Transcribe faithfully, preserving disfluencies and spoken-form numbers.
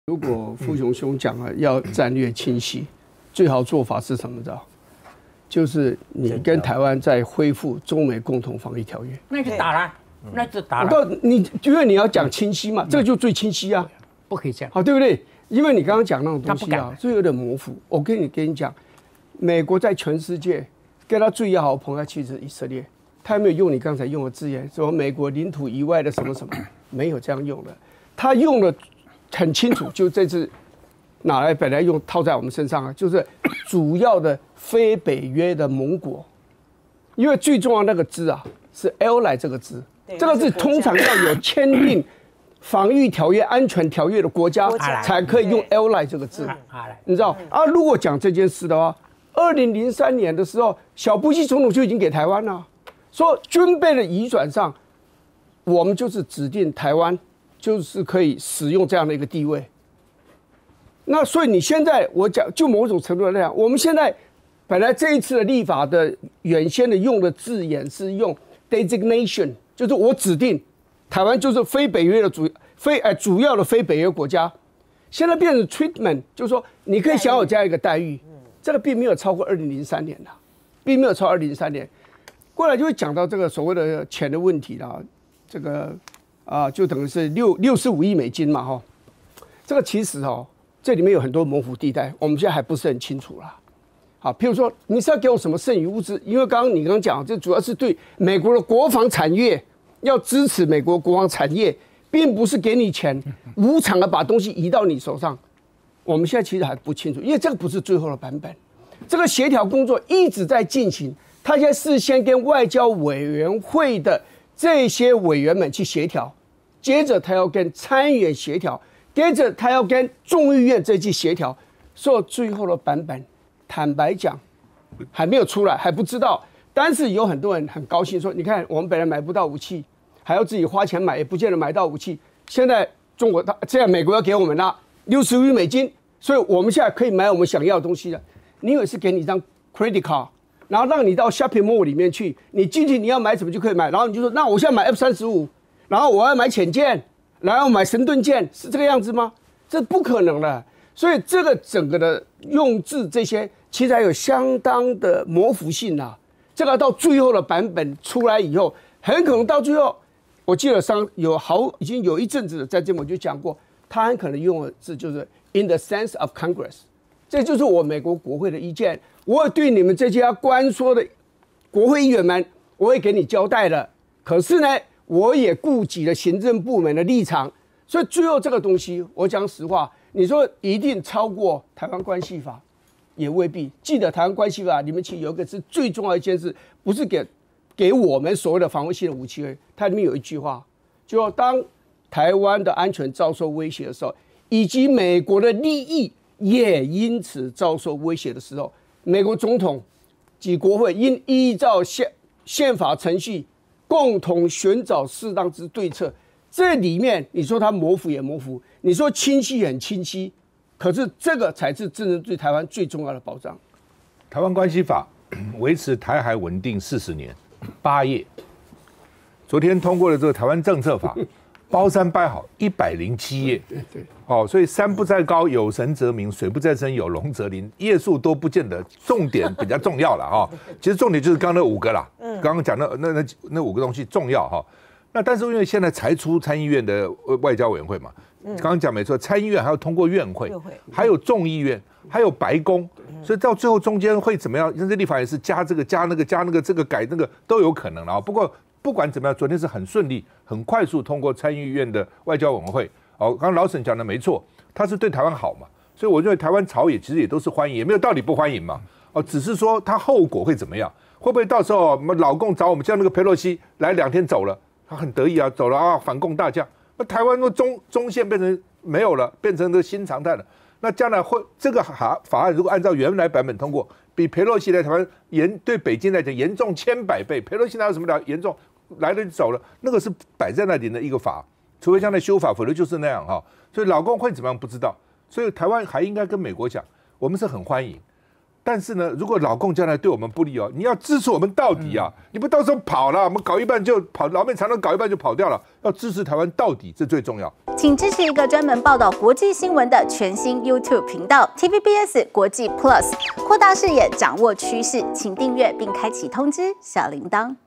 如果傅雄兄讲了要战略清晰，最好做法是什么的？就是你跟台湾再恢复中美共同防疫条约， 那就打了，那就打了。 我告你，因为你要讲清晰嘛，这个就最清晰啊， 不可以这样， 好对不对？因为你刚刚讲那种东西啊，就有点模糊。我跟你跟你讲，美国在全世界跟他最要好的朋友其实是以色列，他没有用你刚才用的字眼，说美国领土以外的什么什么，没有这样用的，他用的很清楚，就这次拿来本来用套在我们身上啊，就是主要的非北约的盟国，因为最重要那个字啊是 ally 这个字，这个字通常要有签订防御条约、安全条约的国家才可以用 ally 这个字，你知道啊？如果讲这件事的话，二零零三年的时候，小布希总统就已经给台湾了，说军备的移转上，我们就是指定台湾就是可以使用这样的一个地位。那所以你现在我讲，就某种程度来讲，我们现在本来这一次的立法的原先的用的字眼是用 designation， 就是我指定台湾就是非北约的主非呃主要的非北约国家，现在变成 treatment， 就是说你可以享有这样一个待遇，这个并没有超过二零零三年的，并没有超过二零零三年，过来就会讲到这个所谓的钱的问题啦，这个啊、呃、就等于是六六十五亿美金嘛哈，这个其实哦。这里面有很多模糊地带，我们现在还不是很清楚啦。好，譬如说你是要给我什么剩余物资？因为刚刚你刚刚讲，这主要是对美国的国防产业要支持美国国防产业，并不是给你钱，无偿的把东西移到你手上。我们现在其实还不清楚，因为这个不是最后的版本，这个协调工作一直在进行。他现在事先跟外交委员会的这些委员们去协调，接着他要跟参议员协调。接着他要跟众议院这去协调，说最后的版本，坦白讲还没有出来，还不知道。但是有很多人很高兴说，你看我们本来买不到武器，还要自己花钱买，也不见得买到武器。现在中国，现在美国要给我们了六十亿美金，所以我们现在可以买我们想要的东西了。你以为是给你一张 credit card， 然后让你到 shopping mall 里面去，你进去你要买什么就可以买，然后你就说，那我现在买 F 三十五，然后我要买潜舰。然后买神盾舰是这个样子吗？这不可能的。所以这个整个的用字这些，其实还有相当的模糊性啊。这个到最后的版本出来以后，很可能到最后，我记得上有好已经有一阵子在这我就讲过，他很可能用的字就是 in the sense of Congress， 这就是我美国国会的意见。我对你们这些关说的国会议员们，我会给你交代的。可是呢？我也顾及了行政部门的立场，所以最后这个东西，我讲实话，你说一定超过台湾关系法，也未必。记得台湾关系法里面其实有一个是最重要的一件事，不是给给我们所谓的防卫性的武器而已。它里面有一句话，就说当台湾的安全遭受威胁的时候，以及美国的利益也因此遭受威胁的时候，美国总统及国会应依照宪宪法程序。共同寻找适当之对策，这里面你说它模糊也模糊，你说清晰也很清晰，可是这个才是真正对台湾最重要的保障。 台湾关系法维持台海稳定四十年，八页。昨天通过的这个台湾政策法，包山掰好一百零七页。对对。哦，所以山不在高，有神则明；水不在深，有龙则灵。页数都不见得，重点比较重要了哈。其实重点就是刚刚那五个啦。刚刚讲的那那那五个东西重要哈，那但是因为现在才出参议院的外交委员会嘛，刚刚讲没错，参议院还要通过院会，还有众议院，还有白宫，所以到最后中间会怎么样？甚至立法也是加这个加那个加那个这个改那个都有可能了啊。不过不管怎么样，昨天是很顺利、很快速通过参议院的外交委员会。哦，刚刚老沈讲的没错，他是对台湾好嘛，所以我认为台湾朝野其实也都是欢迎，也没有道理不欢迎嘛。哦，只是说他后果会怎么样？会不会到时候我们老共找我们，像那个裴洛西来两天走了，他很得意啊，走了啊，反共大将，那台湾的中中线变成没有了，变成个新常态了。那将来会这个法法案如果按照原来版本通过，比裴洛西来台湾严对北京来讲严重千百倍。裴洛西哪有什么了严重，来了就走了，那个是摆在那里的一个法，除非像那修法，否则就是那样哈。所以老共会怎么样不知道，所以台湾还应该跟美国讲，我们是很欢迎。但是呢，如果老共将来对我们不利哦，你要支持我们到底啊！你不到时候跑了，我们搞一半就跑，老美常常搞一半就跑掉了。要支持台湾到底，这最重要。 请支持一个专门报道国际新闻的全新 YouTube 频道 T V B S 国际 Plus， 扩大视野，掌握趋势，请订阅并开启通知小铃铛。